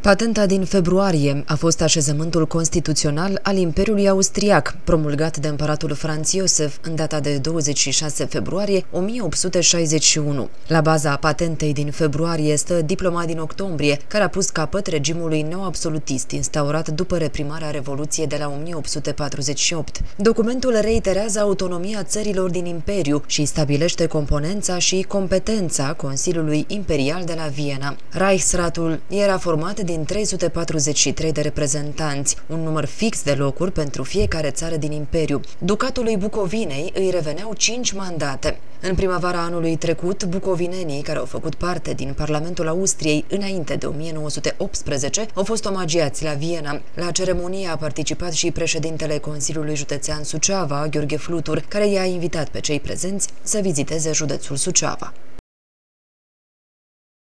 Patenta din februarie a fost așezământul constituțional al Imperiului Austriac, promulgat de împăratul Franz Iosef în data de 26 februarie 1861. La baza patentei din februarie stă diploma din octombrie, care a pus capăt regimului neoabsolutist instaurat după reprimarea Revoluției de la 1848. Documentul reiterează autonomia țărilor din Imperiu și stabilește componența și competența Consiliului Imperial de la Viena. Reichsratul era format din 343 de reprezentanți, un număr fix de locuri pentru fiecare țară din Imperiu. Ducatului Bucovinei îi reveneau 5 mandate. În primăvara anului trecut, bucovinenii, care au făcut parte din Parlamentul Austriei înainte de 1918, au fost omagiați la Viena. La ceremonie a participat și președintele Consiliului Județean Suceava, Gheorghe Flutur, care i-a invitat pe cei prezenți să viziteze județul Suceava.